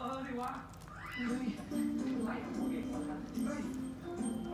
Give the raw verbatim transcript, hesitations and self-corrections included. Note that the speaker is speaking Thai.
เออสิวะเฮ้ยไล่ของเองก่อนนะเฮ้ย